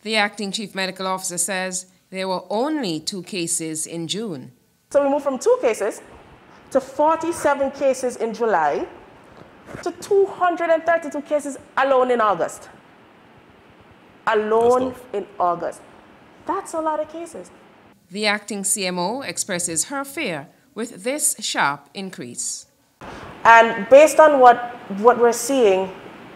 The acting chief medical officer says there were only 2 cases in June. So we moved from 2 cases to 47 cases in July to 232 cases alone in August. Alone in August. That's a lot of cases. The acting CMO expresses her fear with this sharp increase. And based on what we're seeing,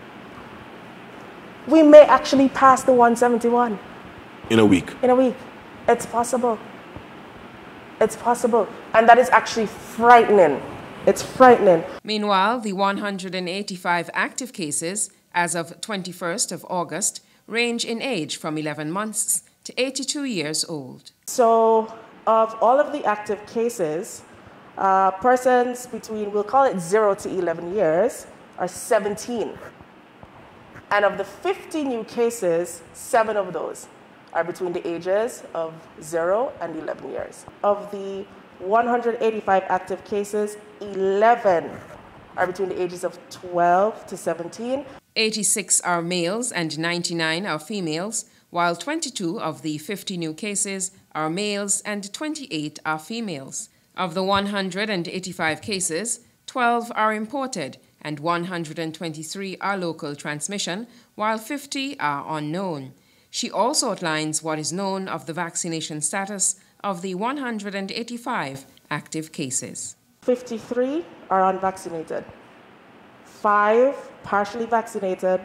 we may actually pass the 171. In a week? In a week. It's possible. It's possible. And that is actually frightening. It's frightening. Meanwhile, the 185 active cases as of 21st of August range in age from 11 months to 82 years old. So of all of the active cases, persons between, we'll call it 0 to 11 years, are 17. And of the 50 new cases, 7 of those are between the ages of 0 and 11 years. Of the 185 active cases, 11 are between the ages of 12 to 17. 86 are males and 99 are females, while 22 of the 50 new cases are males and 28 are females. Of the 185 cases, 12 are imported and 123 are local transmission, while 50 are unknown. She also outlines what is known of the vaccination status of the 185 active cases. 53 are unvaccinated, 5 partially vaccinated,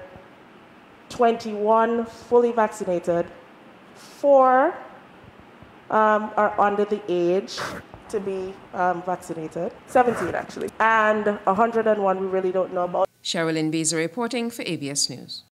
21 fully vaccinated, 4 are under the age to be vaccinated, 17 actually, and 101 we really don't know about. Cherilyn Beazer reporting for ABS News.